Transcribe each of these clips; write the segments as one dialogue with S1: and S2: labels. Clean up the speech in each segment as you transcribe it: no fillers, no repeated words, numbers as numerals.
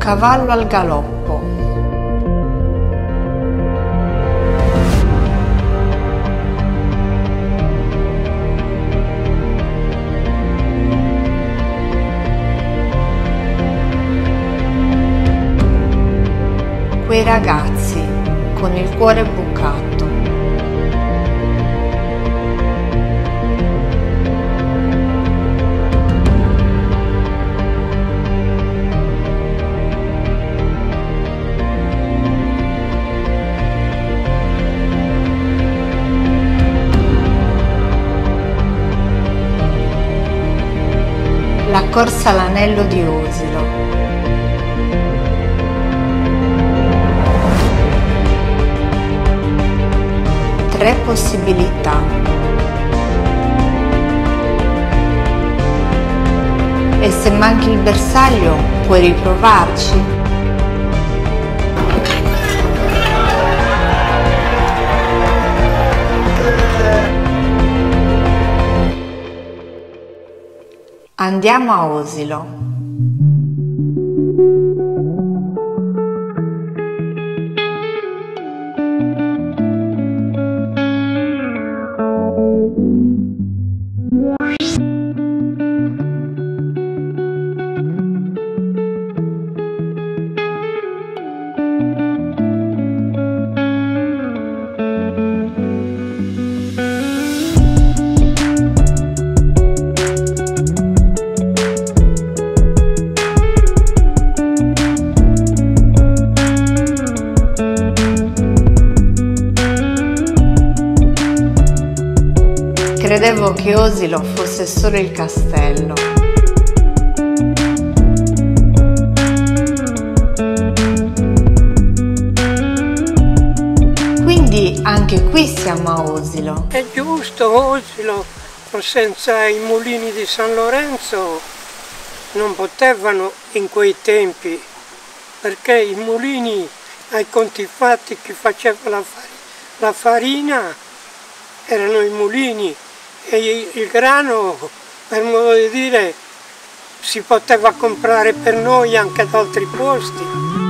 S1: cavallo al galoppo. Quei ragazzi con il cuore bucato. La corsa all'anello di Osilo. Tre possibilità. E se manchi il bersaglio, puoi riprovarci? Andiamo a Osilo. Credevo che Osilo fosse solo il castello. Quindi anche qui siamo a Osilo.
S2: È giusto, Osilo, senza i mulini di San Lorenzo non potevano in quei tempi, perché i mulini ai conti fatti chi faceva la farina erano i mulini. E il grano, per modo di dire, si poteva comprare per noi anche da altri posti.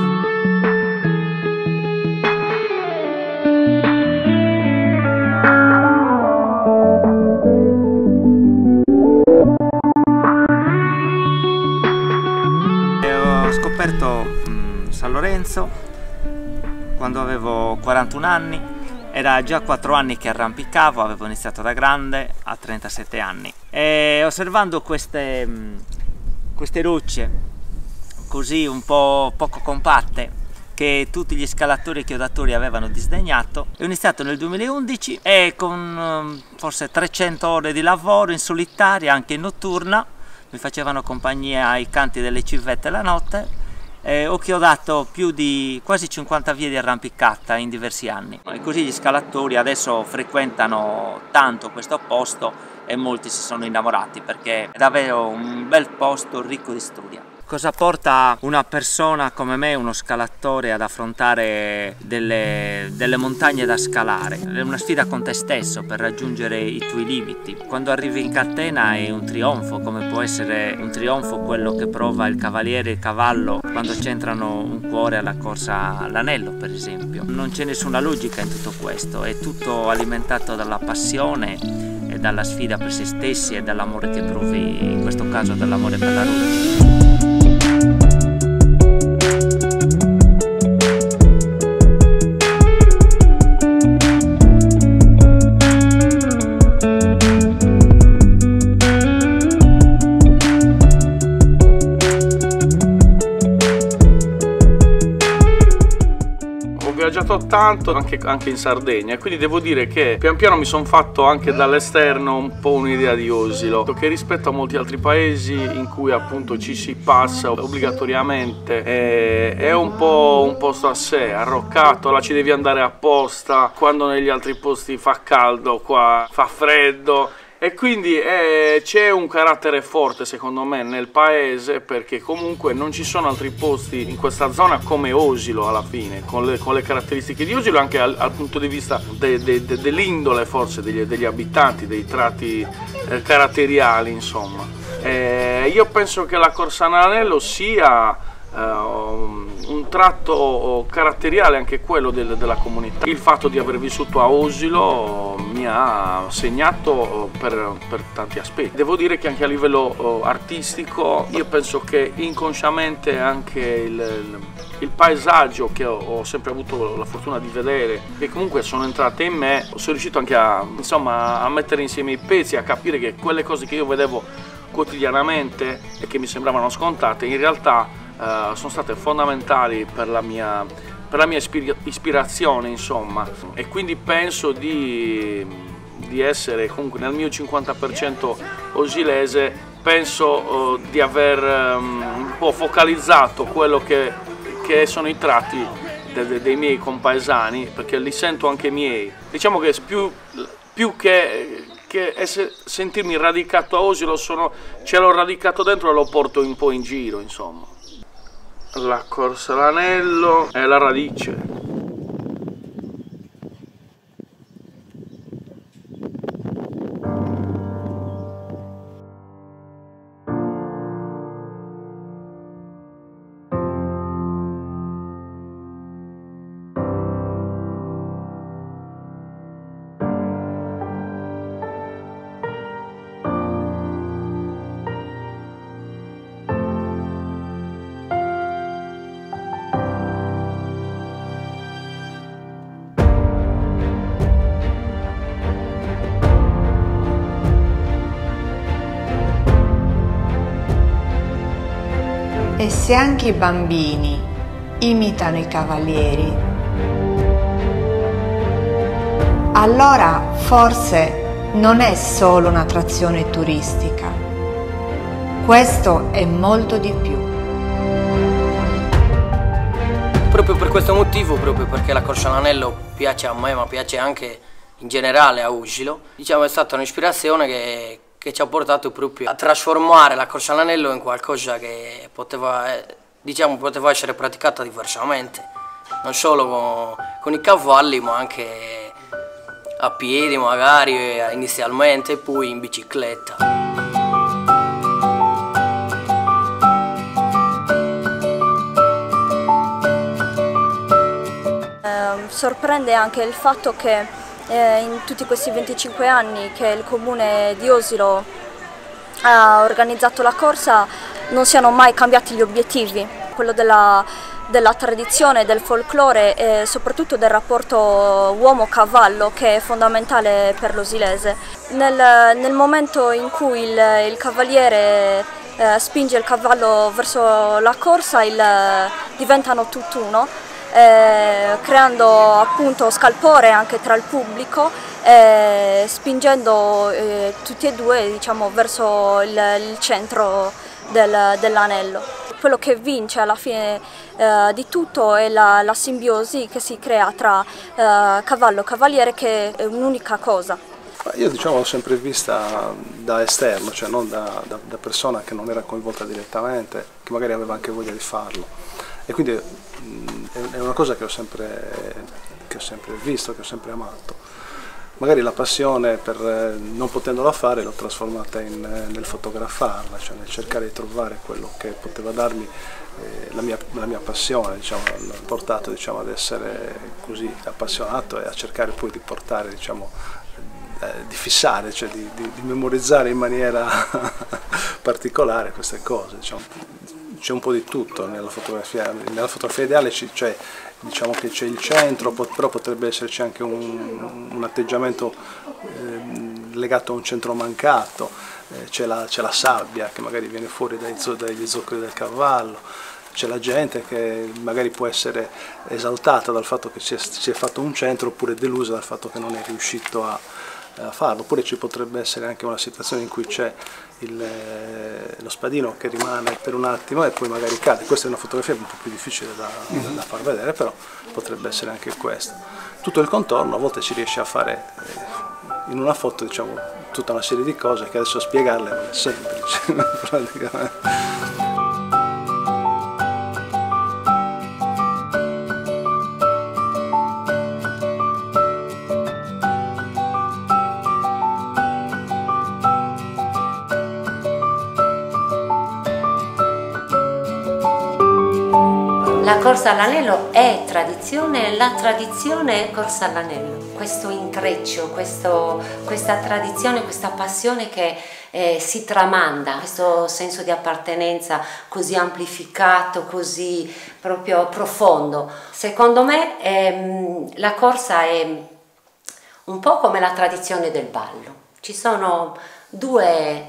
S3: Ho scoperto San Lorenzo quando avevo 41 anni. Era già 4 anni che arrampicavo, avevo iniziato da grande a 37 anni e osservando queste rocce così un po' poco compatte che tutti gli scalatori chiodatori avevano disdegnato, ho iniziato nel 2011 e con forse 300 ore di lavoro in solitaria, anche in notturna, mi facevano compagnia ai canti delle civette la notte. Ho chiodato più di quasi 50 vie di arrampicata in diversi anni e così gli scalatori adesso frequentano tanto questo posto e molti si sono innamorati perché è davvero un bel posto ricco di storia. Cosa porta una persona come me, uno scalatore, ad affrontare delle montagne da scalare? È una sfida con te stesso per raggiungere i tuoi limiti. Quando arrivi in catena è un trionfo, come può essere un trionfo quello che prova il cavaliere e il cavallo quando centrano un cuore alla corsa all'anello, per esempio. Non c'è nessuna logica in tutto questo, è tutto alimentato dalla passione e dalla sfida per se stessi e dall'amore che provi, in questo caso dall'amore per la ruota.
S4: Ho viaggiato tanto anche in Sardegna, quindi devo dire che pian piano mi sono fatto anche dall'esterno un po' un'idea di Osilo, che rispetto a molti altri paesi in cui appunto ci si passa obbligatoriamente è un po' un posto a sé, arroccato, là ci devi andare apposta, quando negli altri posti fa caldo, qua fa freddo. E quindi c'è un carattere forte secondo me nel paese, perché comunque non ci sono altri posti in questa zona come Osilo alla fine, con le caratteristiche di Osilo, anche al punto di vista dell'indole forse degli abitanti, dei tratti caratteriali insomma. Io penso che la corsa all'anello sia un tratto caratteriale anche quello della comunità. Il fatto di aver vissuto a Osilo mi ha segnato per tanti aspetti. Devo dire che anche a livello artistico io penso che inconsciamente anche il paesaggio che ho sempre avuto la fortuna di vedere, che comunque sono entrate in me, sono riuscito anche a mettere insieme i pezzi, a capire che quelle cose che io vedevo quotidianamente e che mi sembravano scontate in realtà sono state fondamentali per la mia ispirazione, insomma, e quindi penso di essere comunque nel mio 50% osilese. Penso di aver un po' focalizzato quello che sono i tratti dei miei compaesani, perché li sento anche miei. Diciamo che più che sentirmi radicato a Osilo, ce l'ho radicato dentro e lo porto un po' in giro, insomma. La Corsa all'Anello è la radice.
S1: E se anche i bambini imitano i cavalieri, allora forse non è solo un'attrazione turistica. Questo è molto di più.
S5: Proprio per questo motivo, proprio perché la Corsa all'Anello piace a me, ma piace anche in generale a Osilo, diciamo è stata un'ispirazione che ci ha portato proprio a trasformare la Corsa all'Anello in qualcosa che poteva essere praticata diversamente, non solo con i cavalli, ma anche a piedi magari inizialmente, e poi in bicicletta.
S6: Sorprende anche il fatto che in tutti questi 25 anni che il comune di Osilo ha organizzato la corsa non siano mai cambiati gli obiettivi, quello della tradizione, del folklore e soprattutto del rapporto uomo-cavallo, che è fondamentale per l'osilese. Nel momento in cui il cavaliere spinge il cavallo verso la corsa, diventano tutt'uno, creando appunto scalpore anche tra il pubblico, spingendo tutti e due, diciamo, verso il centro dell'anello. Quello che vince alla fine di tutto è la simbiosi che si crea tra cavallo e cavaliere, che è un'unica cosa.
S7: Io l'ho sempre vista da esterno, cioè non da persona che non era coinvolta direttamente, che magari aveva anche voglia di farlo. E quindi è una cosa che ho sempre visto, che ho sempre amato. Magari la passione, non potendola fare, l'ho trasformata nel fotografarla, cioè nel cercare di trovare quello che poteva darmi la mia passione, l'ha portato ad essere così appassionato e a cercare poi di portare, di fissare, cioè di memorizzare in maniera particolare queste cose. C'è un po' di tutto nella fotografia ideale, diciamo che c'è il centro, però potrebbe esserci anche un atteggiamento legato a un centro mancato, c'è la sabbia che magari viene fuori dagli zoccoli del cavallo, c'è la gente che magari può essere esaltata dal fatto che si è fatto un centro, oppure delusa dal fatto che non è riuscito a farlo, oppure ci potrebbe essere anche una situazione in cui c'è lo spadino che rimane per un attimo e poi magari cade. Questa è una fotografia un po' più difficile da far vedere, però potrebbe essere anche questo. Tutto il contorno a volte si riesce a fare in una foto, tutta una serie di cose che adesso spiegarle non è semplice praticamente.
S8: La corsa all'anello è tradizione, la tradizione è corsa all'anello. Questo intreccio, questa tradizione, questa passione che si tramanda, questo senso di appartenenza così amplificato, così proprio profondo. Secondo me la corsa è un po' come la tradizione del ballo. Ci sono due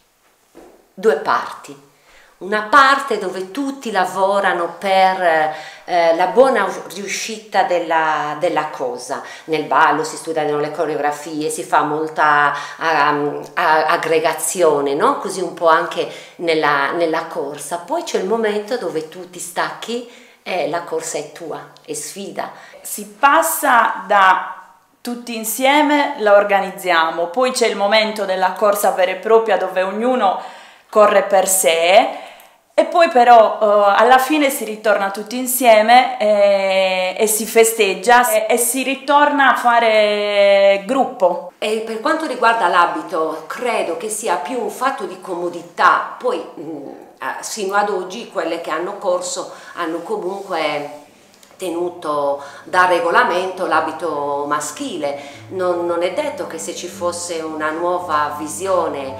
S8: parti. Una parte dove tutti lavorano per la buona riuscita della cosa. Nel ballo si studiano le coreografie, si fa molta aggregazione, no? Così un po' anche nella corsa. Poi c'è il momento dove tu ti stacchi e la corsa è tua, è sfida.
S9: Si passa da tutti insieme la organizziamo, poi c'è il momento della corsa vera e propria dove ognuno corre per sé. E poi però alla fine si ritorna tutti insieme e si festeggia e si ritorna a fare gruppo.
S8: E per quanto riguarda l'abito, credo che sia più un fatto di comodità. Poi sino ad oggi quelle che hanno corso hanno comunque tenuto da regolamento l'abito maschile. Non è detto che se ci fosse una nuova visione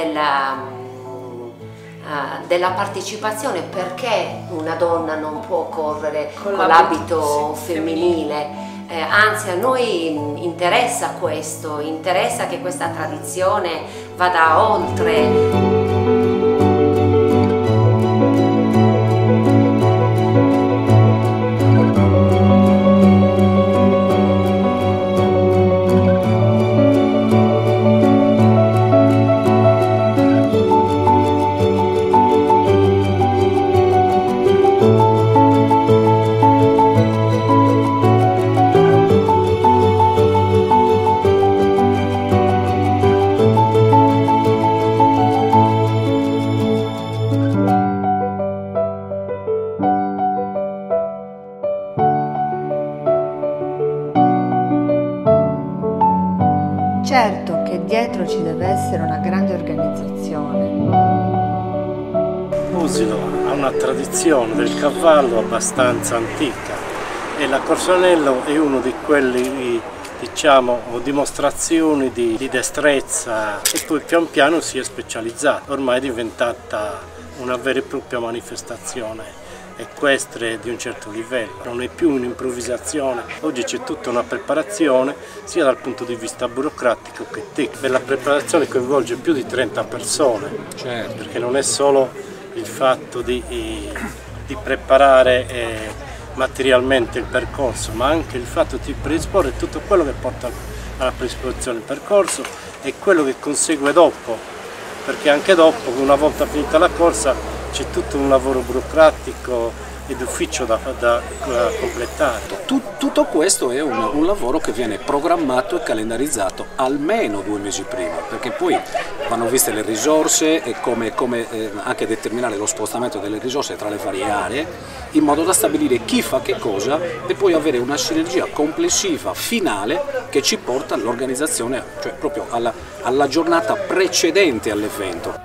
S8: della partecipazione, perché una donna non può correre con l'abito femminile, anzi a noi interessa questo, interessa che questa tradizione vada oltre.
S1: Certo che dietro ci deve essere una grande organizzazione.
S10: Usilo ha una tradizione del cavallo abbastanza antica e la corsa all'anello è uno di quelli, diciamo, dimostrazioni di destrezza, e poi pian piano si è specializzata. Ormai è diventata una vera e propria manifestazione equestre di un certo livello, non è più un'improvvisazione, oggi c'è tutta una preparazione sia dal punto di vista burocratico che tecnico. La preparazione coinvolge più di 30 persone, certo, perché non è solo il fatto di preparare materialmente il percorso, ma anche il fatto di predisporre tutto quello che porta alla predisposizione del percorso e quello che consegue dopo, perché anche dopo, una volta finita la corsa, c'è tutto un lavoro burocratico e d'ufficio da completare.
S11: Tutto questo è un lavoro che viene programmato e calendarizzato almeno 2 mesi prima, perché poi vanno viste le risorse e come anche determinare lo spostamento delle risorse tra le varie aree, in modo da stabilire chi fa che cosa e poi avere una sinergia complessiva finale che ci porta all'organizzazione, cioè proprio alla giornata precedente all'evento.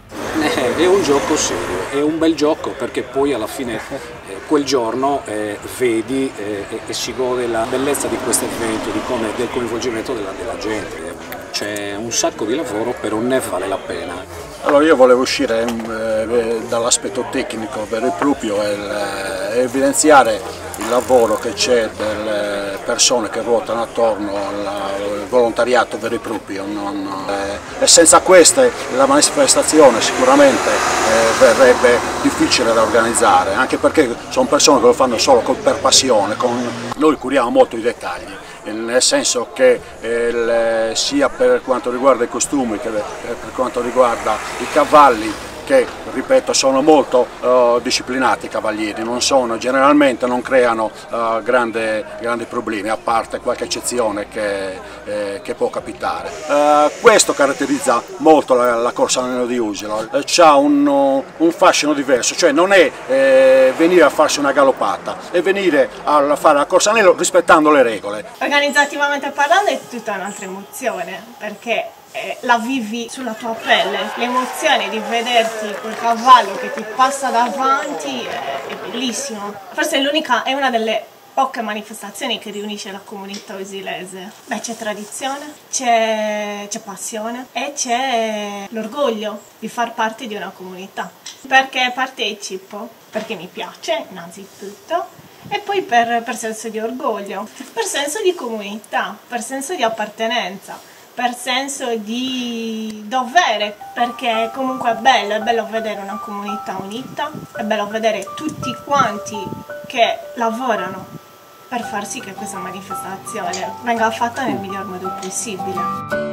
S11: È un gioco serio, è un bel gioco, perché poi alla fine quel giorno vedi e si gode la bellezza di questo evento, del coinvolgimento della gente. C'è un sacco di lavoro, però ne vale la pena.
S7: Allora io volevo uscire dall'aspetto tecnico vero e proprio e evidenziare il lavoro che c'è delle persone che ruotano attorno al volontariato vero e proprio. E senza queste la manifestazione sicuramente verrebbe difficile da organizzare, anche perché sono persone che lo fanno solo per passione. Noi curiamo molto i dettagli, nel senso che sia per quanto riguarda i costumi che per quanto riguarda i cavalli, che ripeto sono molto disciplinati i cavalieri, generalmente non creano grandi problemi, a parte qualche eccezione che può capitare. Questo caratterizza molto la corsa all'anello di Usilo, ha un fascino diverso, cioè non è venire a farsi una galoppata, è venire a fare la corsa all'anello rispettando le regole.
S12: Organizzativamente parlando è tutta un'altra emozione, perché la vivi sulla tua pelle. L'emozione di vederti quel cavallo che ti passa davanti è bellissimo. Forse è una delle poche manifestazioni che riunisce la comunità usilese. Beh, c'è tradizione, c'è passione e c'è l'orgoglio di far parte di una comunità. Perché partecipo? Perché mi piace, innanzitutto, e poi per senso di orgoglio, per senso di comunità, per senso di appartenenza, per senso di dovere, perché comunque è bello vedere una comunità unita, è bello vedere tutti quanti che lavorano per far sì che questa manifestazione venga fatta nel miglior modo possibile.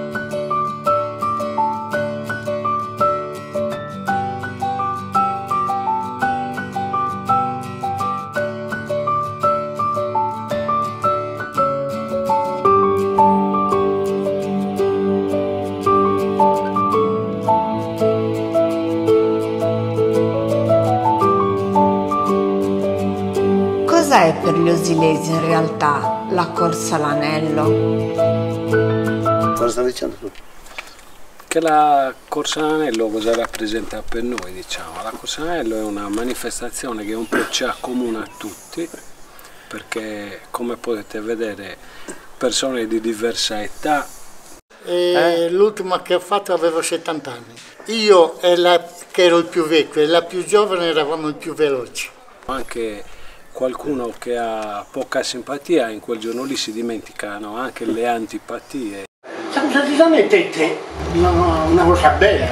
S1: Cos'è per gli osilesi in realtà la corsa all'anello?
S13: Cosa stai dicendo tu?
S10: Che la corsa all'anello cosa rappresenta per noi, diciamo? La corsa all'anello è una manifestazione che un po' ci accomuna a tutti, perché come potete vedere persone di diversa età.
S14: L'ultima che ho fatto avevo 70 anni. Io che ero il più vecchio e la più giovane eravamo i più veloci.
S10: Anche qualcuno che ha poca simpatia in quel giorno lì si dimenticano anche le antipatie.
S15: Praticamente è una cosa bella,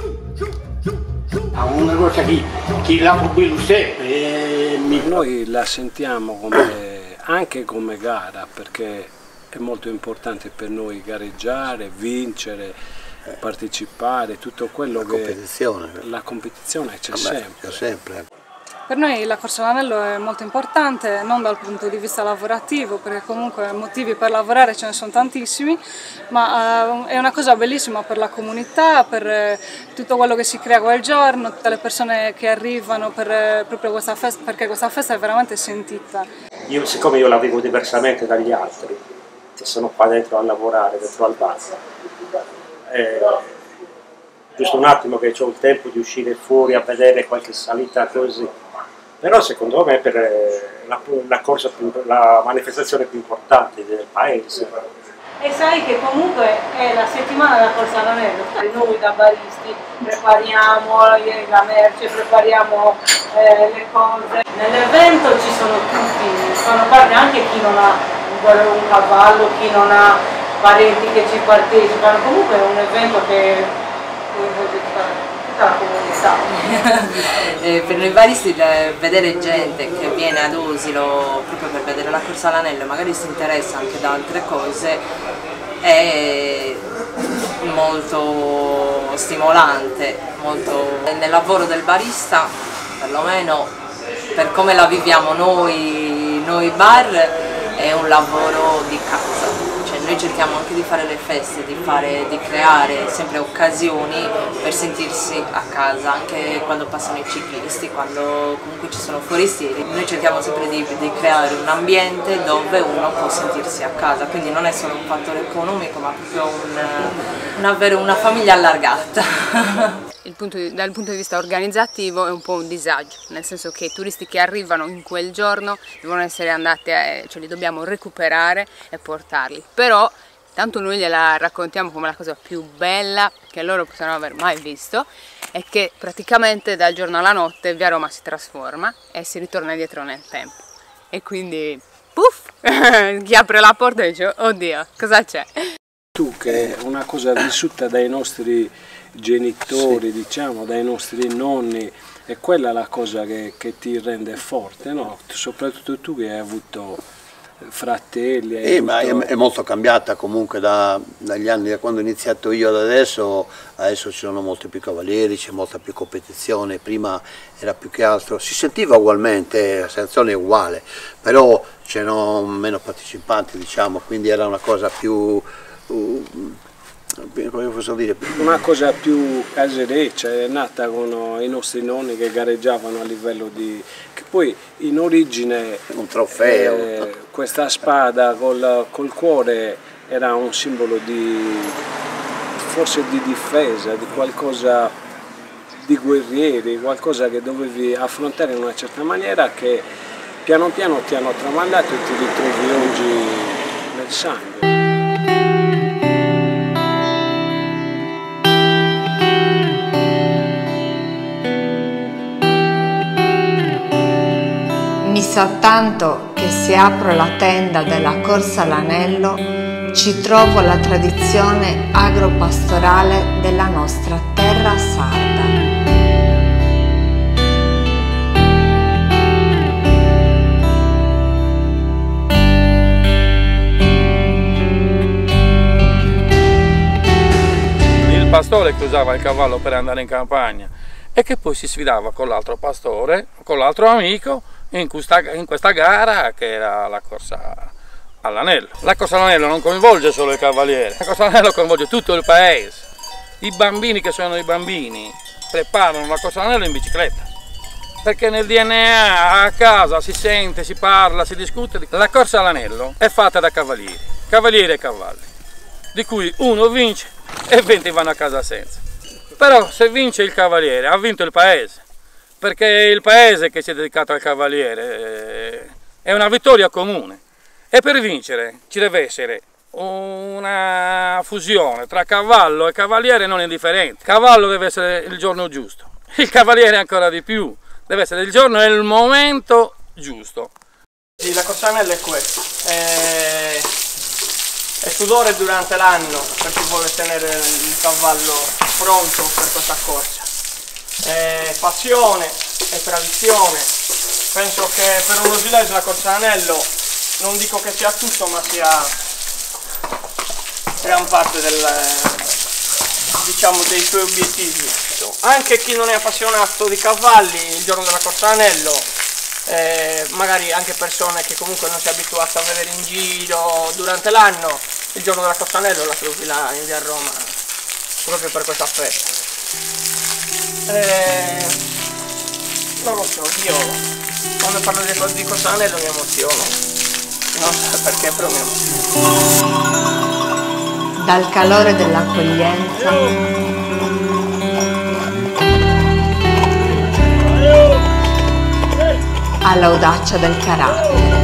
S15: una cosa che la bello sempre.
S10: Noi la sentiamo anche come gara, perché è molto importante per noi gareggiare, vincere, partecipare, tutto quello la competizione c'è sempre.
S16: Per noi la corsa all'anello è molto importante, non dal punto di vista lavorativo, perché comunque motivi per lavorare ce ne sono tantissimi, ma è una cosa bellissima per la comunità, per tutto quello che si crea quel giorno, tutte le persone che arrivano per proprio questa festa, perché questa festa è veramente sentita.
S17: Siccome io la vivo diversamente dagli altri, che sono qua dentro a lavorare, dentro al bar, giusto un attimo che ho il tempo di uscire fuori a vedere qualche salita così. Però secondo me per la manifestazione più importante del paese.
S18: E sai che comunque è la settimana della corsa all'anello. Noi da baristi prepariamo la merce, prepariamo le cose. Nell'evento ci sono tutti, fanno parte anche chi non ha un cavallo, chi non ha parenti che ci partecipano. Comunque è un evento che coinvolge tutta la comunità.
S19: Per noi baristi vedere gente che viene ad Osilo proprio per vedere la corsa all'anello e magari si interessa anche da altre cose è molto stimolante, nel lavoro del barista, perlomeno per come la viviamo noi bar, è un lavoro di casa. Noi cerchiamo anche di fare le feste, di creare sempre occasioni per sentirsi a casa, anche quando passano i ciclisti, quando comunque ci sono forestieri. Noi cerchiamo sempre di creare un ambiente dove uno può sentirsi a casa, quindi non è solo un fattore economico, ma proprio avere una famiglia allargata.
S20: Dal punto di vista organizzativo è un po' un disagio, nel senso che i turisti che arrivano in quel giorno devono essere andati, cioè li dobbiamo recuperare e portarli, però tanto noi gliela raccontiamo come la cosa più bella che loro possono aver mai visto, è che praticamente dal giorno alla notte Via Roma si trasforma e si ritorna indietro nel tempo e quindi puff, chi apre la porta e dice oddio cosa c'è?
S10: Tu che è una cosa vissuta dai nostri genitori, sì, diciamo, dai nostri nonni, è quella la cosa che ti rende forte, no? Soprattutto tu che hai avuto fratelli.
S13: Ma è molto cambiata comunque dagli anni, da quando ho iniziato io ad adesso ci sono molti più cavalieri, c'è molta più competizione, prima era più che altro, si sentiva ugualmente, la sensazione è uguale, però c'erano meno partecipanti, diciamo, quindi era una cosa più... come posso dire?
S10: Una cosa più casereccia, è nata con i nostri nonni che gareggiavano a livello di... che poi in origine
S13: un trofeo,
S10: questa spada col cuore era un simbolo di forse di difesa, di qualcosa di guerrieri, qualcosa che dovevi affrontare in una certa maniera che piano piano ti hanno tramandato e ti ritrovi oggi nel sangue.
S1: Mi sa tanto che se apro la tenda della Corsa all'Anello ci trovo la tradizione agropastorale della nostra terra sarda.
S4: Il pastore che usava il cavallo per andare in campagna e che poi si sfidava con l'altro pastore, con l'altro amico, in questa gara che era la corsa all'anello. La corsa all'anello non coinvolge solo il cavaliere, la corsa all'anello coinvolge tutto il paese. I bambini che sono i bambini preparano la corsa all'anello in bicicletta, perché nel DNA a casa si sente, si parla, si discute. La corsa all'anello è fatta da cavalieri e cavalli, di cui uno vince e 20 vanno a casa senza. Però se vince il cavaliere ha vinto il paese, perché è il paese che si è dedicato al cavaliere, è una vittoria comune. E per vincere ci deve essere una fusione tra cavallo e cavaliere non indifferente. Il cavallo deve essere il giorno giusto, il cavaliere ancora di più, deve essere il giorno e il momento giusto.
S2: La corsa all'anello è questo, è sudore durante l'anno per chi vuole tenere il cavallo pronto per questa corsa. È passione, è tradizione. Penso che per uno silese la corsa all'anello, non dico che sia tutto, ma sia gran parte diciamo, dei suoi obiettivi. Anche chi non è appassionato di cavalli, il giorno della corsa all'anello, magari anche persone che comunque non si è abituate a vedere in giro durante l'anno, il giorno della corsa all'anello la trovi là in via Roma proprio per questa festa. Non lo so, io quando parlo di corsa all'anello mi emoziono, non so perché, però mi emoziono.
S1: Dal calore dell'accoglienza all'audacia del carattere.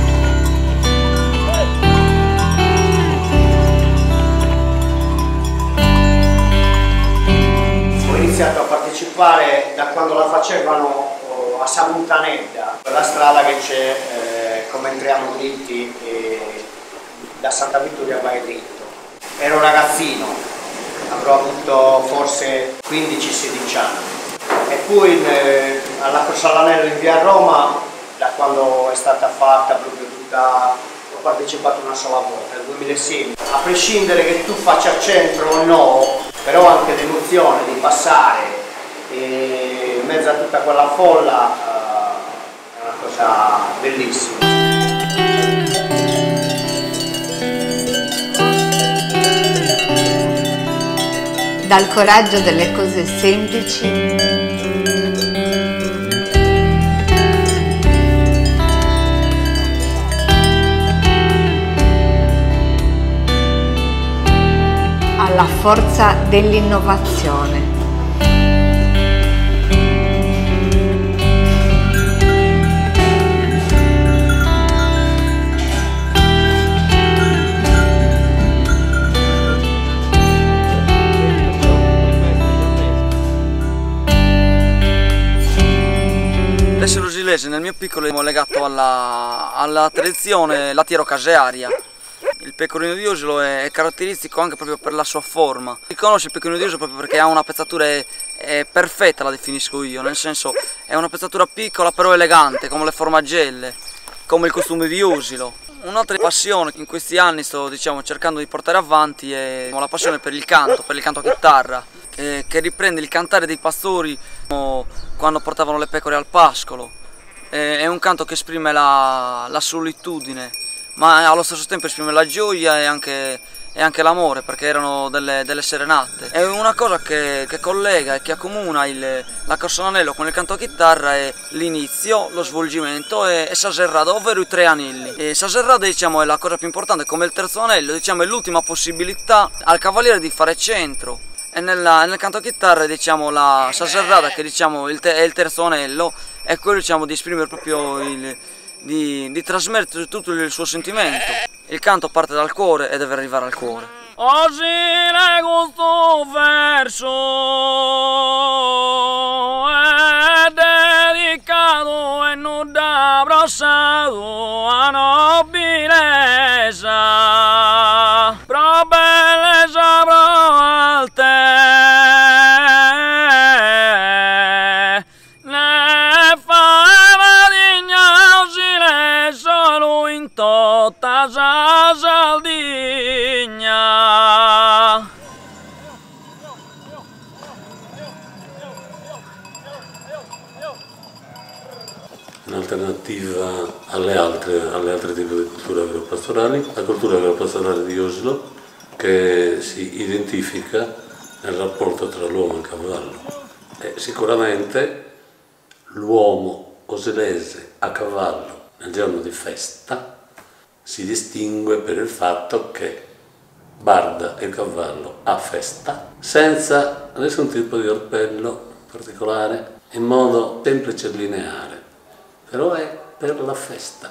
S21: Ho iniziato a partecipare da quando la facevano a Samuntanedda, quella strada che c'è come entriamo dritti da Santa Vittoria vai dritto. Ero ragazzino, avrò avuto forse 15-16 anni. E poi alla Corsa all'Anello in via Roma, da quando è stata fatta proprio tutta, ho partecipato una sola volta, nel 2006. A prescindere che tu faccia centro o no, però anche l'emozione di passare in mezzo a tutta quella folla è una cosa bellissima.
S1: Dal coraggio delle cose semplici alla forza dell'innovazione.
S22: Essere usilese nel mio piccolo è legato alla tradizione lattiero-casearia. Il pecorino di Usilo è caratteristico anche proprio per la sua forma. Si conosce il pecorino di Usilo proprio perché ha una pezzatura perfetta, la definisco io, nel senso è una pezzatura piccola però elegante, come le formagelle, come il costume di Usilo. Un'altra passione che in questi anni sto cercando di portare avanti è la passione per il canto a chitarra, che riprende il cantare dei pastori quando portavano le pecore al pascolo. È un canto che esprime la solitudine, ma allo stesso tempo esprime la gioia e anche e anche l'amore, perché erano delle serenate. È una cosa che collega e che accomuna la corsa all'anello con il canto a chitarra è l'inizio, lo svolgimento e Saserrada, ovvero i 3 anelli. E Saserrada, diciamo, è la cosa più importante, come il terzo anello, diciamo, è l'ultima possibilità al cavaliere di fare centro. E nel canto a chitarra, diciamo, la Saserrada, che diciamo è il terzo anello, è quello, diciamo, di esprimere proprio di trasmettere tutto il suo sentimento. Il canto parte dal cuore e deve arrivare al cuore. Oggi leggo questo verso è dedicato e non da abbracciato a nobilezza, pro bellezza, pro alte, ne fama digna uscire solo in tutta Saldigna.
S3: In alternativa alle altre tipi di culture agropastorali, la cultura agropastorale di Osilo, che si identifica nel rapporto tra l'uomo e il cavallo. Sicuramente l'uomo osilese a cavallo nel giorno di festa si distingue per il fatto che barda il cavallo a festa senza nessun tipo di orpello particolare, in modo semplice e lineare, però è per la festa.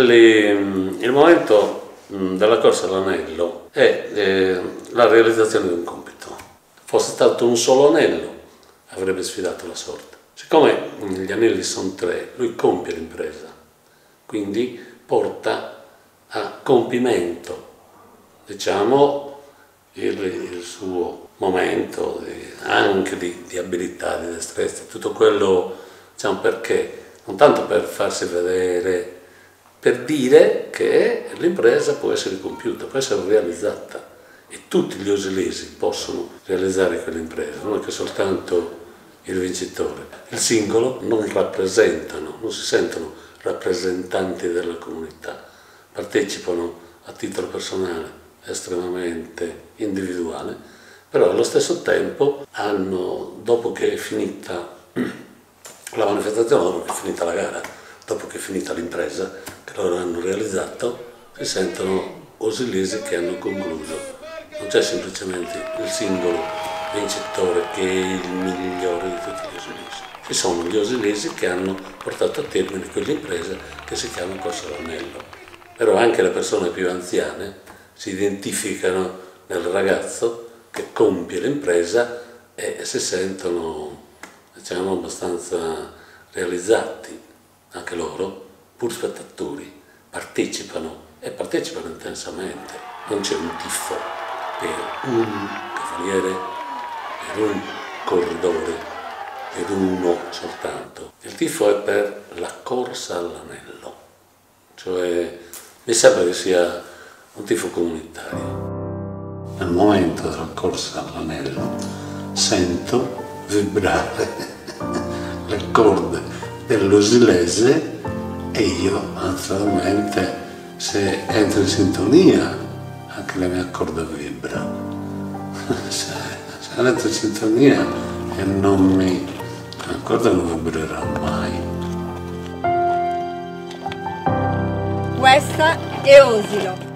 S3: Il momento della corsa all'anello è la realizzazione di un compito. Fosse stato un solo anello avrebbe sfidato la sorte. Siccome gli anelli sono 3, lui compie l'impresa, quindi porta a compimento, diciamo, il suo momento anche di abilità, di destrezza, tutto quello, diciamo, perché non tanto per farsi vedere, per dire che l'impresa può essere compiuta, può essere realizzata e tutti gli osilesi possono realizzare quell'impresa, non è che soltanto il vincitore. Il singolo non rappresentano, non si sentono rappresentanti della comunità, partecipano a titolo personale, estremamente individuale, però allo stesso tempo hanno, dopo che è finita la manifestazione, dopo che è finita la gara, dopo che è finita l'impresa che loro hanno realizzato, si sentono osilesi che hanno concluso. Non c'è semplicemente il singolo vincitore che è il migliore di tutti gli osilesi. Ci sono gli osilesi che hanno portato a termine quell'impresa che si chiama Corsa all'Anello. Però anche le persone più anziane si identificano nel ragazzo che compie l'impresa e si sentono, diciamo, abbastanza realizzati. Anche loro, pur spettatori, partecipano e partecipano intensamente. Non c'è un tifo per un cavaliere, per un corridore, per uno soltanto. Il tifo è per la corsa all'anello, cioè mi sembra che sia un tifo comunitario. Nel momento della corsa all'anello sento vibrare le corde dell'osilese e io naturalmente, se entro in sintonia, anche la mia corda vibra. Se entro in sintonia e la corda non vibrerà mai.
S1: Questa è Osilo.